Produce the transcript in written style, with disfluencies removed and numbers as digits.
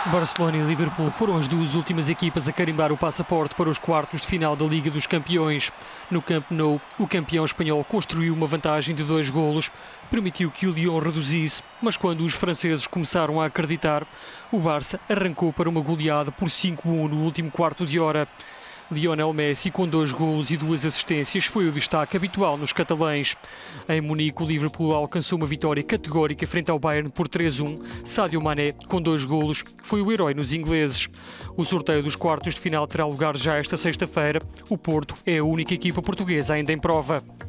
Barcelona e Liverpool foram as duas últimas equipas a carimbar o passaporte para os quartos de final da Liga dos Campeões. No Camp Nou, o campeão espanhol construiu uma vantagem de 2 golos, permitiu que o Lyon reduzisse, mas quando os franceses começaram a acreditar, o Barça arrancou para uma goleada por 5-1 no último quarto de hora. Lionel Messi, com 2 golos e 2 assistências, foi o destaque habitual nos catalães. Em Munique, o Liverpool alcançou uma vitória categórica frente ao Bayern por 3-1. Sadio Mané, com 2 golos, foi o herói nos ingleses. O sorteio dos quartos de final terá lugar já esta sexta-feira. O Porto é a única equipa portuguesa ainda em prova.